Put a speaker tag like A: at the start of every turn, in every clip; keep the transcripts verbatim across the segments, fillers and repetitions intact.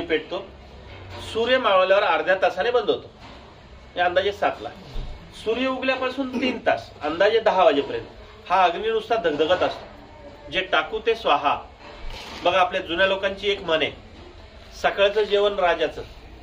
A: पेटतो, सूर्य मावळल्यावर अर्ध्या तासाने बंद होतो, अंदाजे सातला. सूर्य उगल्यापासून तीन तास अंदाजे दहा वाजेपर्यंत हा अग्नी नुसता धगधगत असतो. जे टाकू ते स्वाहा. बघा आपल्या जुन्या लोकांची एक म्हण आहे, सकाळचं जेवण राजाचं,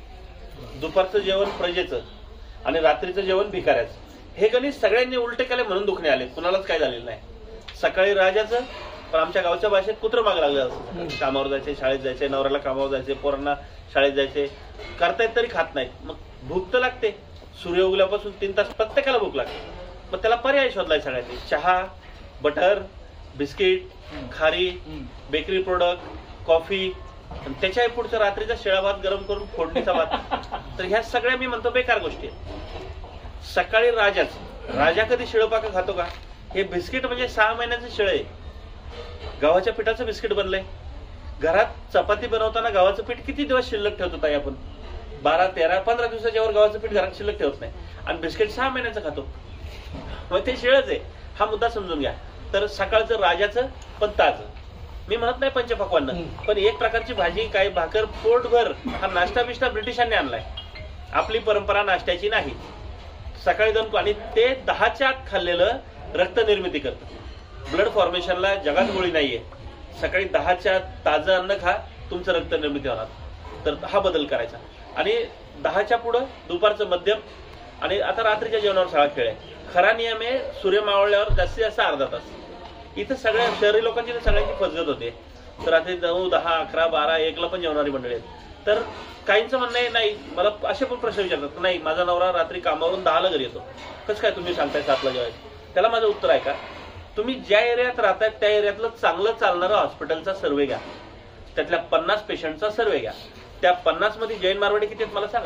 A: दुपारचं जेवण प्रजेचं आणि रात्रीचं जेवण भिकाऱ्याचं. हे गणित सगळ्यांनी उलटे केले म्हणून दुखणे आले, कुणालाच काय झालेलं नाही. सकाळी राजाचं, पण आमच्या गावच्या भाषेत कुत्रं माग लागलं असतं. कामावर जायचे, शाळेत जायचे, नवऱ्याला कामावर जायचे, पोरांना शाळेत जायचे, करतायत तरी खात नाहीत. मग भूक तर लागते. सूर्य उगल्यापासून तीन तास प्रत्येकाला भूक लागते. मग त्याला पर्याय शोधलाय सगळ्यांनी. चहा, बटर, बिस्किट, खारी, बेकरी प्रोडक्ट, कॉफी, त्याच्या पुढचं रात्रीचा शिळा भात गरम करून फोडणीचा भात. तर ह्या सगळ्या मी म्हणतो बेकार गोष्टी आहेत. सकाळी राजाच, राजा कधी शिळपाक खातो का? हे बिस्किट म्हणजे सहा महिन्याचं शिळ आहे. गव्हाच्या पिठाचं बिस्किट बनलंय. घरात चपाती बनवताना गव्हाचं पीठ किती दिवस शिल्लक ठेवत होता आपण? बारा तेरा पंधरा दिवसाच्या वर गव्हाचं पीठ घरात शिल्लक ठेवत नाही, आणि बिस्किट सहा महिन्याचं खातो. मग ते शिळच आहे. हा मुद्दा समजून घ्या. तर सकाळचं राजाचं पण ताजं. मी म्हणत नाही पंचपक्वान्न, पण एक प्रकारची भाजी, काही भाकर, पोटभर. हा नाश्ता बिष्टा ब्रिटिशांनी आणलाय, आपली परंपरा नाश्त्याची नाही. सकाळी दोन, आणि ते दहाच्या आत खाल्लेलं रक्त निर्मिती करतं. ब्लड फॉर्मेशनला जगात गोळी नाहीये. सकाळी दहाच्या ताजं अन्न खा, तुमचं रक्त निर्मिती होणार. तर हा बदल करायचा. आणि दहाच्या पुढं दुपारचं मध्यम, आणि आता रात्रीच्या जेवणावर सगळा खेळ आहे. खरा नियम आहे सूर्य मावळल्यावर जास्तीत जास्त अर्धा तास. इथं सगळ्या शहरी लोकांची सगळ्यांची फसगत होते. तर रात्री नऊ, दहा, अकरा, बारा, एकला पण जेवणारी मंडळी आहेत. तर काहींचं म्हणणं आहे नाही, मला असे पण प्रश्न विचारतात, नाही माझा नवरा रात्री कामावरून दहाला घरी येतो, कसं काय तुम्ही सांगताय सातला जेवायचं? त्याला माझं उत्तर आहे का, तुम्ही ज्या एरियात राहताय त्या एरियातलं चांगलं चालणारं हॉस्पिटलचा सर्वे घ्या, त्यातल्या पन्नास पेशंटचा सर्वे घ्या. त्या पन्नास मध्ये जैन मारवाडी किती आहेत मला सांगा.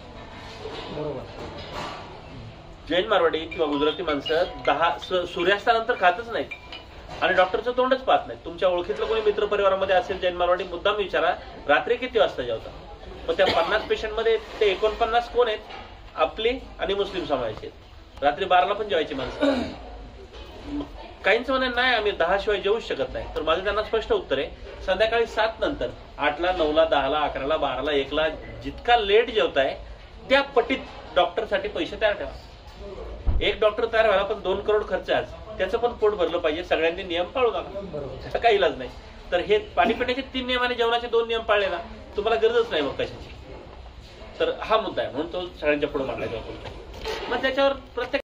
A: जैन मारवाडी किंवा गुजराती माणसं दहा सूर्यास्तानंतर खातच नाहीत, आणि डॉक्टरचं तोंडच पाहत नाही. तुमच्या ओळखीतलं कोणी मित्र परिवारामध्ये असेल जैन मारवाडी, मुद्दाम विचारा रात्री किती वाजता जेवता. मग त्या पन्नास पेशंट मध्ये ते एकोणपन्नास कोण आहेत? आपली आणि मुस्लिम समाजाचे. रात्री बाराला पण जेवायची माणसं. काहींचं म्हणणं नाही आम्ही दहा शिवाय जेवूच शकत नाही. तर माझं त्यांना स्पष्ट उत्तर आहे, संध्याकाळी सात नंतर आठला, नऊला, दहाला, अकराला, बाराला, एकला जितका लेट जेवताय त्या पटीत डॉक्टरसाठी पैसे तयार ठेवा. एक डॉक्टर तयार व्हायला पण दोन करोड खर्च आज, त्याचं पण पोट भरलं पाहिजे. सगळ्यांनी नियम पाळू नका, काही इलाज नाही. तर हे पाणी पिण्याचे तीन नियम आणि जेवणाचे दोन नियम पाळले ना, तुम्हाला गरजच नाही मग कशाची. तर हा मुद्दा आहे, म्हणून तो सगळ्यांच्या पुढे मांडला जातो. मग त्याच्यावर प्रत्येक